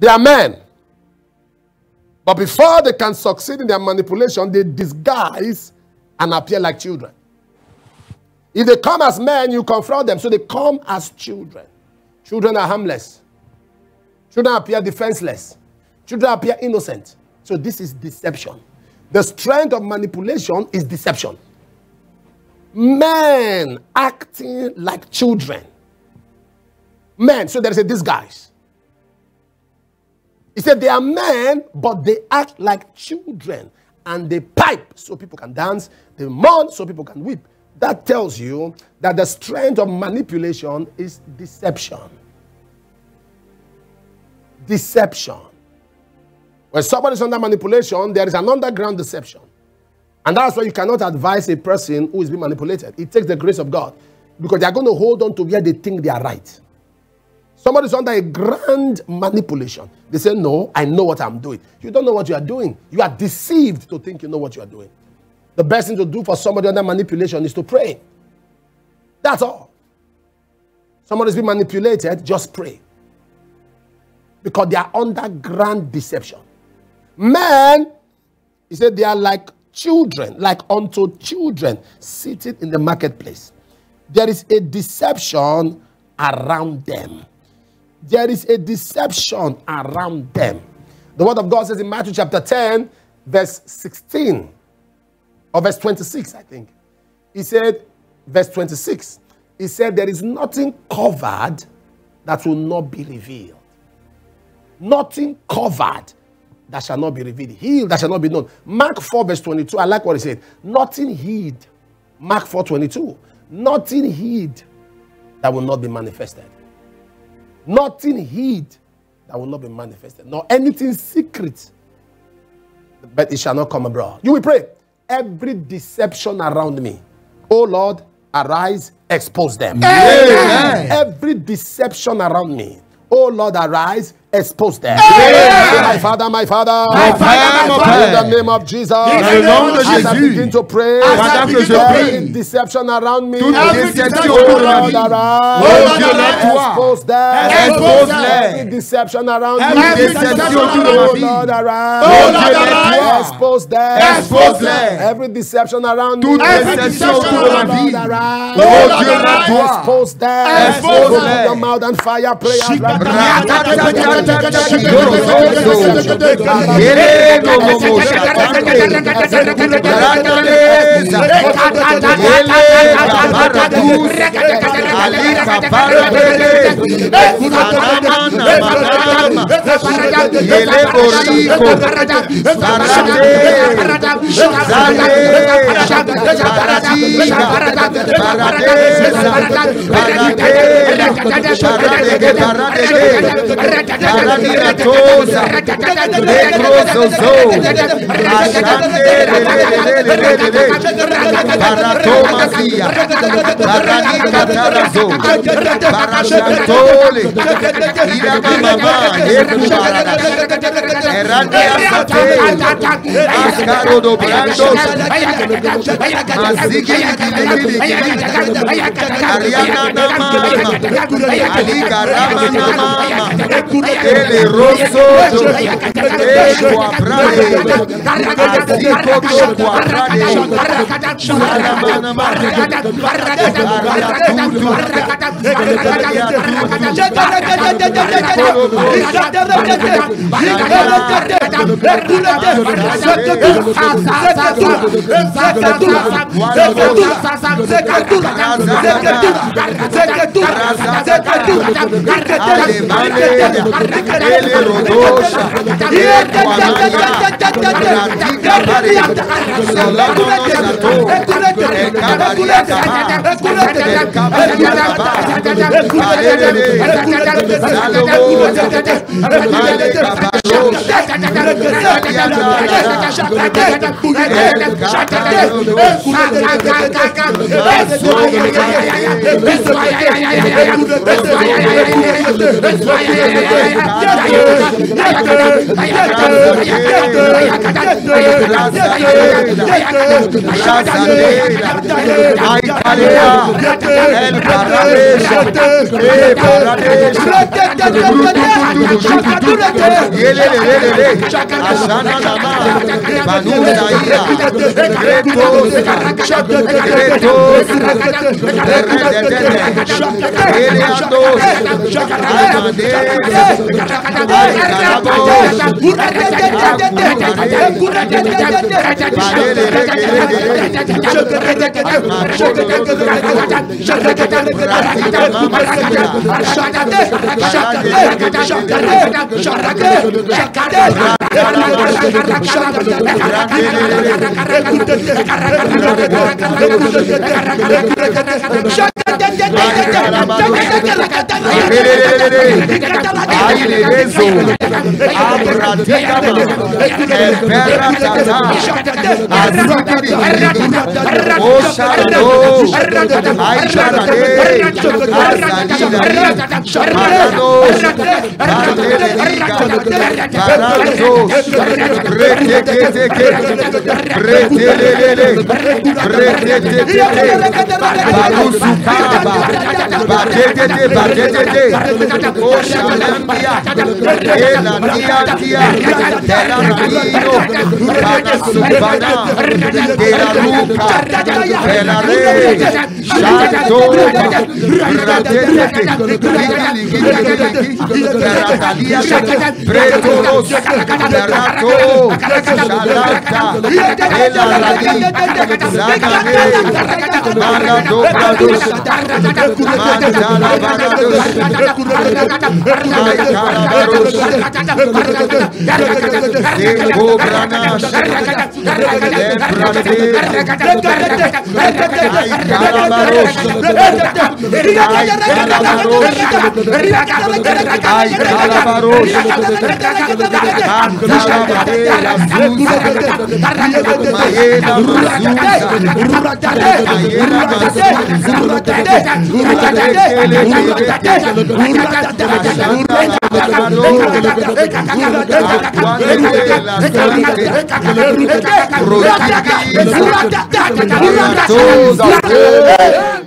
They are men. But before they can succeed in their manipulation, they disguise and appear like children. If they come as men, you confront them. So they come as children. Children are harmless. Children appear defenseless. Children appear innocent. So this is deception. The strength of manipulation is deception. Men acting like children. Men, so there is a disguise. He said they are men, but they act like children. And they pipe so people can dance. They mourn so people can weep. That tells you that the strength of manipulation is deception. Deception. When somebody is under manipulation, there is an underground deception. And that's why you cannot advise a person who is being manipulated. It takes the grace of God. Because they are going to hold on to where they think they are right. Somebody is under a grand manipulation. They say, no, I know what I'm doing. You don't know what you are doing. You are deceived to think you know what you are doing. The best thing to do for somebody under manipulation is to pray. That's all. Somebody is being manipulated, just pray. Because they are under grand deception. Men, he said, they are like children, like unto children, seated in the marketplace. There is a deception around them. There is a deception around them. The word of God says in Matthew chapter 10, verse 16, or verse 26, I think. He said, verse 26, he said, there is nothing covered that will not be revealed. Nothing covered that shall not be revealed. Healed that shall not be known. Mark 4 verse 22, I like what he said. Nothing hid. Mark 4:22. Nothing hid that will not be manifested. Nothing hid that will not be manifested. Nor anything secret, but it shall not come abroad. You will pray. Every deception around me, oh Lord, arise, expose them. Amen. Every deception around me, oh Lord, arise, expose them. My Father, my Father, in the name of Jesus, as I begin to pray, every deception around me, oh Lord, arise, expose them. Every deception around me, oh Lord, arise, expose them. Every deception around me, oh Lord, arise, expose them. Open your mouth and fire prayer. Todos